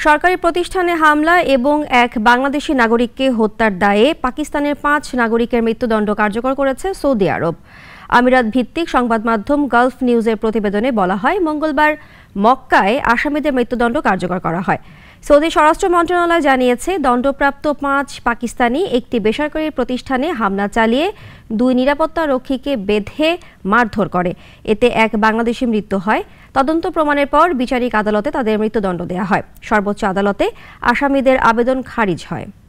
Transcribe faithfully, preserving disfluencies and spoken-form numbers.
সরকারি প্রতিষ্ঠানে হামলা এবং এক বাংলাদেশি নাগরিককে হত্যার দায়ে পাকিস্তানের পাঁচ নাগরিকের মৃত্যুদণ্ড কার্যকর করেছে সৌদি আরব। আমিরাত ভিত্তিক সংবাদ মাধ্যম গালফ নিউজের প্রতিবেদনে বলা হয়, মঙ্গলবার মক্কায় আসামিদের মৃত্যুদণ্ড কার্যকর করা হয়। সৌদি স্বরাষ্ট্র মন্ত্রণালয় জানিয়েছে, দণ্ডপ্রাপ্ত পাঁচ পাকিস্তানি একটি বেসরকারি প্রতিষ্ঠানে হামলা চালিয়ে দুই নিরাপত্তা রক্ষীকে বেঁধে মারধর করে। এতে এক বাংলাদেশি মৃত্যু হয়। তদন্ত প্রমাণের পর বিচারিক আদালতে তাদের মৃত্যুদণ্ড দেওয়া হয়। সর্বোচ্চ আদালতে আসামিদের আবেদন খারিজ হয়।